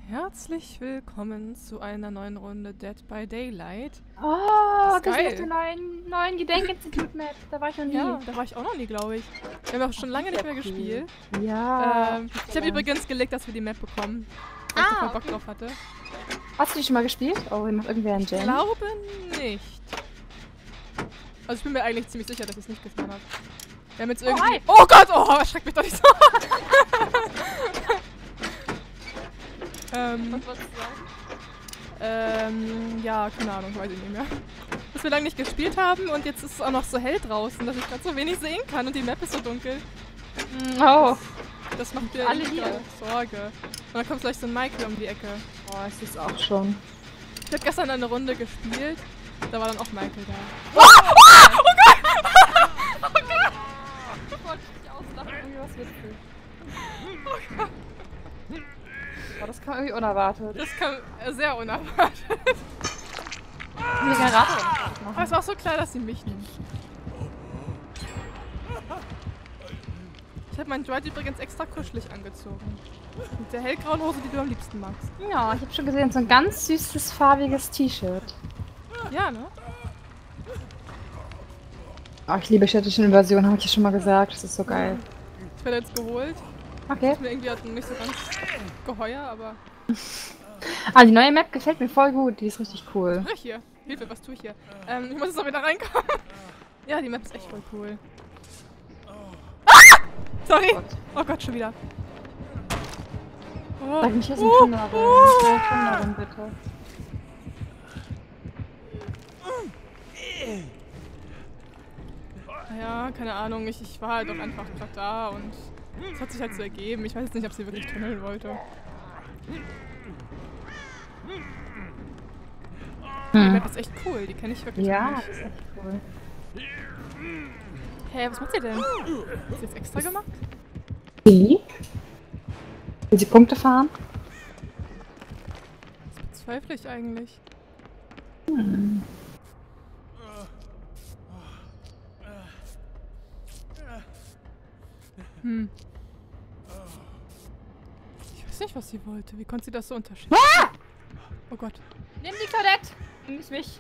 Herzlich willkommen zu einer neuen Runde Dead by Daylight. Oh, das geil. ist der neuen Gedenkinstitut-Map. Da war ich noch nie. Ja, da war ich auch noch nie, glaube ich. Wir haben auch schon lange nicht mehr gespielt. Ja. Ich habe übrigens gelegt, dass wir die Map bekommen. Weil ich da voll Bock drauf hatte. Hast du die schon mal gespielt? Oh, hier macht irgendwer einen Ich Jam. glaube nicht. Also ich bin mir eigentlich ziemlich sicher, dass ich es nicht getan habe. Wir haben jetzt irgendwie... Oh Gott! Oh, erschreckt mich doch nicht so! Was wolltest du sagen? Ja, keine Ahnung, weiß ich nicht mehr. Dass wir lange nicht gespielt haben und jetzt ist es auch noch so hell draußen, dass ich gerade so wenig sehen kann und die Map ist so dunkel. Oh. Das macht mir Alle echt hier. gerade Sorge. Und dann kommt gleich so ein Michael um die Ecke. Oh, es ist auch schon. Ich habe gestern eine Runde gespielt, da war dann auch Michael da. Oh Gott! Ich wollte dich auslachen, irgendwie was witzig. Oh Gott. Oh, das kam irgendwie unerwartet. Das kam sehr unerwartet. Aber es war auch so klar, dass sie mich nimmt. Ich habe meinen Droid übrigens extra kuschelig angezogen. Mit der hellgrauen Hose, die du am liebsten magst. Ja, ich habe schon gesehen, so ein ganz süßes, farbiges T-Shirt. Ja, ne? Oh, ich liebe städtische Invasion, habe ich ja schon mal gesagt. Das ist so geil. Ich werde jetzt geholt. Okay. Ist mir irgendwie halt nicht so ganz geheuer, aber... Ah, die neue Map gefällt mir voll gut. Die ist richtig cool. Was tue ich hier? Hilfe, was tue ich hier? Ich muss jetzt noch wieder reinkommen. Ja, die Map ist echt voll cool. Ah! Sorry! Oh Gott, schon wieder. Oh. Sag nicht, hier sind Kinder rein. Kinder rein, bitte. Ja, keine Ahnung. Ich war halt auch einfach gerade da und es hat sich halt so ergeben. Ich weiß jetzt nicht, ob sie wirklich tunneln wollte. Die Map ist echt cool. Die kenne ich wirklich Ja, nicht. das ist echt cool. Hey, was macht sie denn? Hat sie jetzt extra gemacht? Wie? Will sie Punkte fahren? Das bezweifle ich eigentlich. Ich weiß nicht, was sie wollte. Wie konnte sie das so unterschieden? Ah! Oh Gott. Nimm die Claudette! Nicht mich.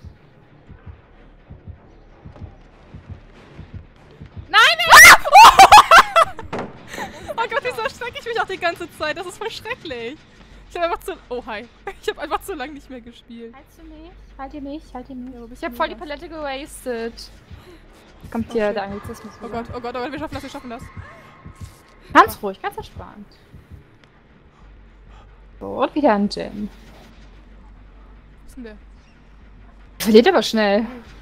Oh Gott, wieso erschrecke ich mich auch die ganze Zeit? Das ist voll schrecklich. Ich habe einfach zu... Oh, hi. Ich habe einfach zu lange nicht mehr gespielt. Haltst du mich? Halt ihr mich? Halt ihr mich? Ja, wo bist Ich habe du voll die denn? Palette gewastet. Kommt hier der Anglizismus Oh wieder. Gott, oh Gott, oh Gott, wir schaffen das, wir schaffen das. Ganz ruhig, ganz entspannt. So, und wieder ein Gym. Was ist denn der? Verliert aber schnell.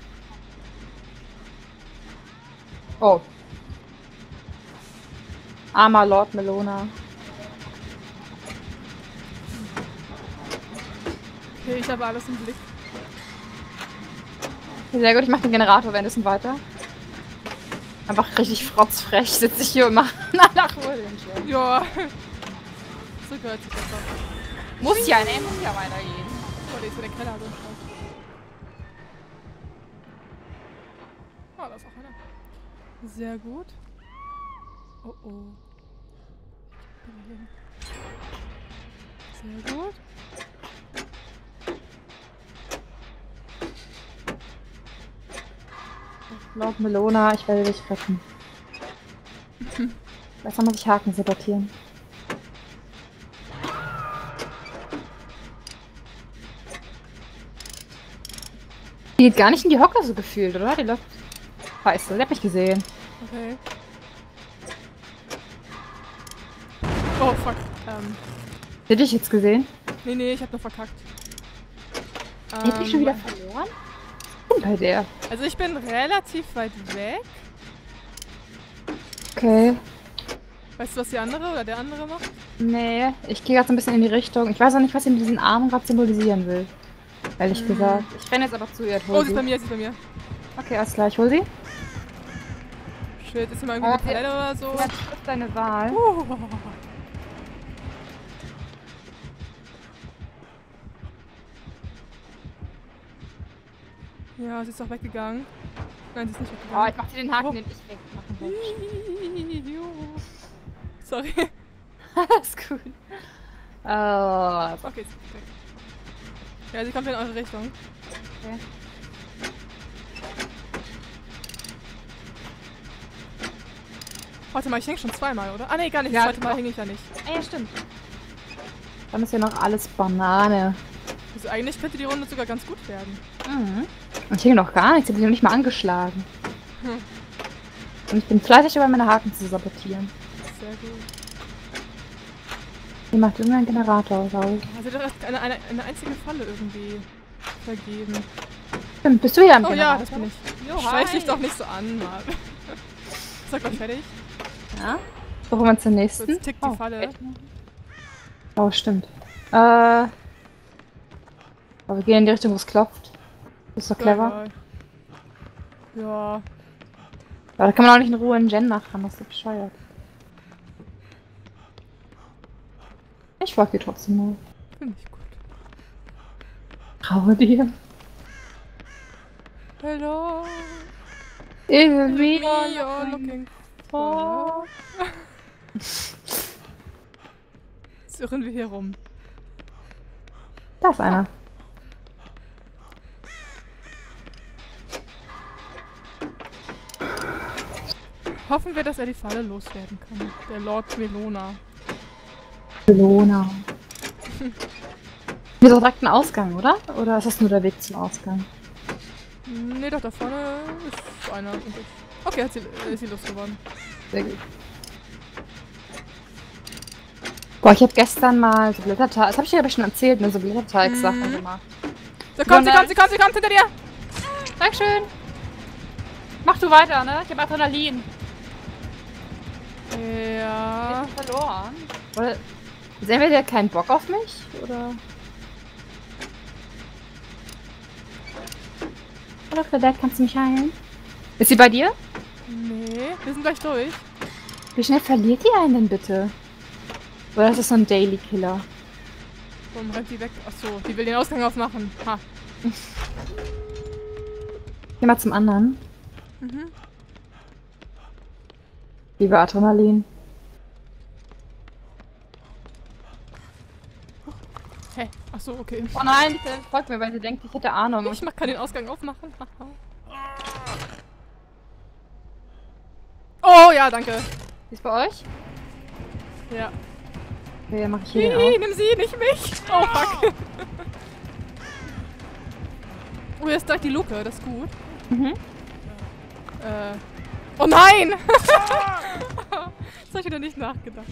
Oh. Armer Lord Melona. Okay, ich habe alles im Blick. Sehr gut, ich mache den Generator währenddessen weiter. Einfach richtig frotzfrech sitze ich hier und mache nach den Gym. Ja. So gehört sich das doch. Muss ja, ne? Muss ja weitergehen. Oh, der ist wieder der Keller, so ein Scheiß. Oh, da ist auch einer. Sehr gut. Oh, oh. Sehr gut. Lord Melona, ich werde dich retten. Besser muss ich Haken sabotieren. Die geht gar nicht in die Hocke so gefühlt, oder? Die läuft... Scheiße, der hat mich gesehen. Okay. Oh, fuck. Hätte ich jetzt gesehen? Nee, ich hab nur verkackt. Hätte ich schon wieder verloren? Und bei der. Also ich bin relativ weit weg. Okay. Weißt du, was die andere oder der andere macht? Nee, ich gehe gerade so ein bisschen in die Richtung. Ich weiß auch nicht, was sie mit diesen Armen gerade symbolisieren will. Ehrlich gesagt. Ich renne jetzt aber zu ihr. Oh, sie ist bei mir, sie ist bei mir. Okay, alles klar, ich hol sie. Shit, ist hier mal irgendwie eine Palette oder so? Jetzt trifft deine Wahl. Ja, sie ist doch weggegangen. Nein, sie ist nicht Oh, weggegangen. ich mach dir den Haken, den ich wegmachen will. Sorry. Alles gut. Okay, ist weg. Ja, sie kommt in eure Richtung. Okay. Warte mal, ich häng schon zweimal, oder? Ah, nee, gar nicht. Ja, Das zweite Mal hänge ich ja nicht. Ja, stimmt. Dann ist ja noch alles Banane. Also eigentlich könnte die Runde sogar ganz gut werden. Mhm. Und ich hänge noch gar nichts. Ich habe mich noch nicht mal angeschlagen. Und ich bin fleißig dabei, meine Haken zu sabotieren. Sehr gut. Hier macht irgendein Generator raus. Also du hast eine einzige Falle irgendwie vergeben. Stimmt, bist du hier am Oh Generator? ja, das bin ich. Jo, Streich dich doch nicht so an, Mann. Ist gleich fertig? Ja. So, wir zur nächsten. Jetzt tickt die Falle. Echt? Oh, stimmt. Aber wir gehen in die Richtung, wo es klopft. Das ist doch clever. Ja. Aber da kann man auch nicht in Ruhe einen Gen machen, das ist so bescheuert. Ich folge dir trotzdem mal. Finde ich gut. Traue dir. Hello. Irgendwie. You're looking for. Jetzt irren wir hier rum. Da ist einer. Hoffen wir, dass er die Falle loswerden kann. Der Lord Melona. Melona. Hier ist auch direkt ein Ausgang, oder? Oder ist das nur der Weg zum Ausgang? Nee, doch, da vorne ist einer. Okay, ist sie losgeworden. Sehr gut. Boah, ich habe gestern mal so Blätterteig, das habe ich dir aber schon erzählt, ne, so Blätterteig-Sachen gemacht. Da kommt sie kommt hinter dir! Dankeschön! Mach du weiter, ne? Ich hab Adrenalin. Ja. Ich bin verloren. Oder ist entweder der keinen Bock auf mich, oder? Hallo Claudette, kannst du mich heilen? Ist sie bei dir? Nee, wir sind gleich durch. Wie schnell verliert die einen denn bitte? Oder ist das so ein Daily Killer? Warum rennt die weg? Achso, die will den Ausgang aufmachen. Ha. Geh mal zum anderen. Mhm. Lieber Adrenalin. Hä? Achso, okay. Oh nein, die folgt mir, weil sie denkt, ich hätte Ahnung. Ich kann den Ausgang aufmachen. Oh ja, danke. Die ist bei euch? Ja. Okay, mach ich hier den Nee, auf. nimm sie, nicht mich. Oh fuck. Oh, jetzt direkt die Luke, das ist gut. Mhm. Oh nein! Das hab ich wieder nicht nachgedacht.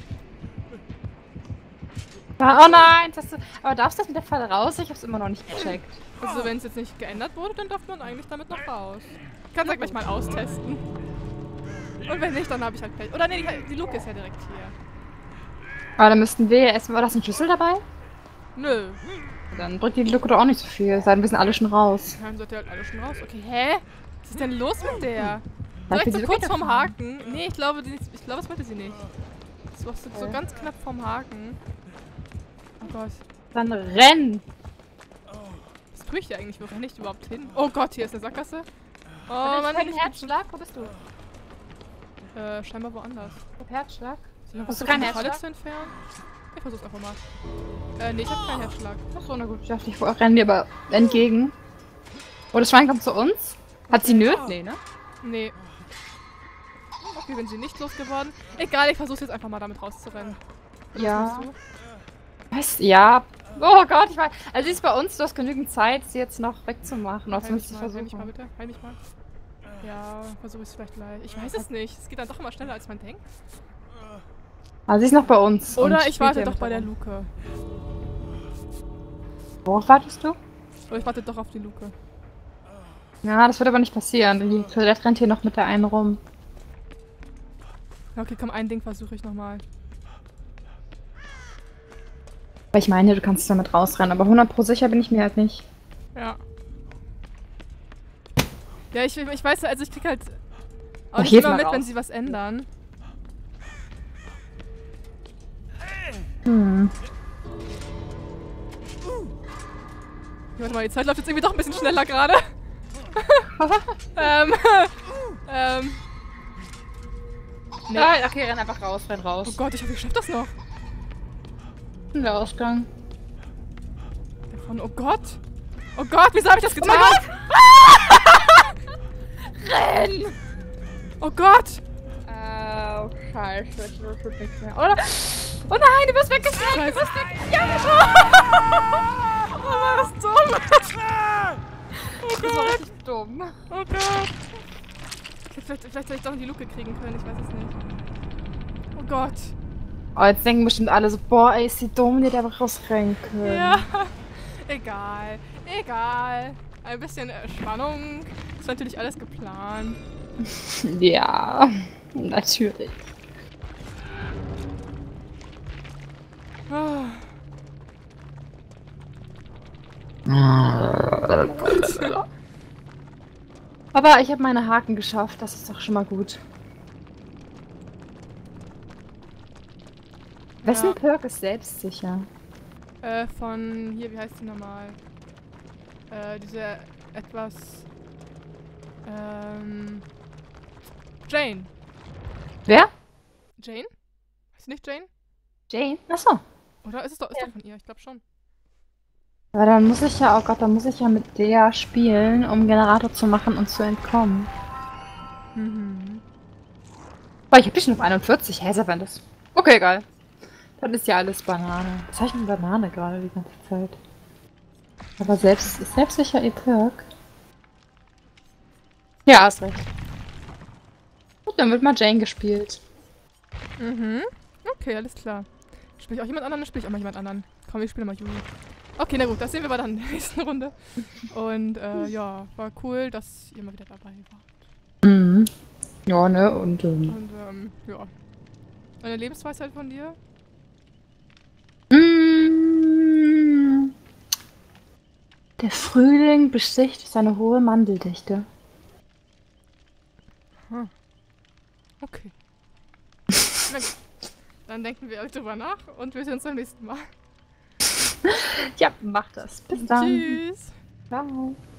Oh nein, das hast du, aber darfst du das mit der Falle raus? Ich hab's immer noch nicht gecheckt. Also wenn es jetzt nicht geändert wurde, dann darf man eigentlich damit noch raus. Ich kann es ja gleich mal austesten. Und wenn nicht, dann habe ich halt Pech. Oder nee, die Luke ist ja direkt hier. Aber dann müssten wir erstmal. War das ein Schlüssel dabei? Nö. Dann bringt die Luke doch auch nicht so viel. Sei denn, wir sind alle schon raus. Dann seid ihr halt alle schon raus. Okay, hä? Was ist denn los mit der? Vielleicht Direkt will so sie kurz wirklich vorm davon. Haken. Nee, ich glaube, das wollte sie nicht. Das war so ganz knapp vorm Haken. Oh Gott. Dann renn! Was tue ich hier eigentlich? Wo renne ich überhaupt hin? Oh Gott, hier ist eine Sackgasse. Oh Mann, kein Herzschlag? Wo bist du? Scheinbar woanders. Ich hab Herzschlag. Hast du keinen Falle Herzschlag? zu entfernen? Ich versuch's einfach mal. Nee, ich hab keinen Herzschlag. Achso, na gut. Ich dachte, ich renne dir aber entgegen. Oh, das Schwein kommt zu uns? Hat sie Nöt? Nee, ne? Nee. Okay, wenn sie nicht losgeworden. Egal, ich versuch's jetzt einfach mal damit rauszurennen. Ja. Was? Ja. Oh Gott, ich weiß. Also sie ist bei uns, du hast genügend Zeit, sie jetzt noch wegzumachen. Oder zumindest zu Heil mich mal versuchen. bitte. Heil mich mal. Ja, versuche ich es vielleicht gleich. Ich weiß es nicht. Es geht dann doch immer schneller, als man denkt. Also sie ist noch bei uns. Oder und ich warte spielt doch bei der mit Luke. Worauf wartest du? Oder ich warte doch auf die Luke. Ja, das wird aber nicht passieren. Die Toilette rennt hier noch mit der einen rum. Okay, komm, ein Ding versuche ich nochmal. Aber ich meine, du kannst damit rausrennen, aber 100% sicher bin ich mir halt nicht. Ja. Ja, ich weiß, also ich krieg halt auch Oh, nicht hier ist immer mal mit, raus. wenn sie was ändern. Hm. Warte mal, die Zeit läuft jetzt irgendwie doch ein bisschen schneller gerade. Nee. Ja, okay, renn einfach raus, renn raus. Oh Gott, ich hoffe, ich schaff das noch. Der Ausgang. Davon, oh Gott! Oh Gott, wieso habe ich das getan? Renn! Oh Gott! Oh, scheiße. Ich will nicht mehr. Oder? Oh nein, du wirst weggeschlagen! Du wirst weg. Ja! Oh Mann, das ist dumm! Oh Das war Gott! richtig dumm. Oh Gott! Vielleicht hätte ich doch in die Luke kriegen können, ich weiß es nicht. Oh Gott! Oh, jetzt denken bestimmt alle so, boah, ey, ist die dumm, die hätte einfach rausrennen können. Ja! Egal, egal. Ein bisschen Spannung. Ist natürlich alles geplant. Ja, natürlich. Oh. Aber ich habe meine Haken geschafft, das ist doch schon mal gut. Wessen Perk ist selbstsicher? Von hier, wie heißt die nochmal? Diese etwas. Jane. Wer? Jane? Heißt sie nicht Jane? Jane? Achso. Oder ist es doch, ist doch von ihr? Ich glaube schon. Aber dann muss ich ja, oh Gott, dann muss ich ja mit der spielen, um Generator zu machen und zu entkommen. Mhm. Boah, ich hab die schon auf 41. Hä, ist wenn das. Okay, geil. Dann ist ja alles Banane. Was habe ich mit Banane gerade die ganze Zeit? Aber selbstsicher ihr Perk. Ja, hast recht. Gut, dann wird mal Jane gespielt. Mhm. Okay, alles klar. Spiele ich auch jemand anderen, dann spiele ich auch mal jemand anderen. Komm, ich spiele mal Juli. Okay, na gut, das sehen wir dann in der nächsten Runde. Und ja, war cool, dass ihr mal wieder dabei wart. Mhm. Ja, ne, und ja. Eine Lebensweisheit von dir? Der Frühling besticht durch seine hohe Mandeldichte. Hm. Okay. Na gut. Dann denken wir drüber nach und wir sehen uns beim nächsten Mal. Ja, mach das. Bis dann. Tschüss. Ciao.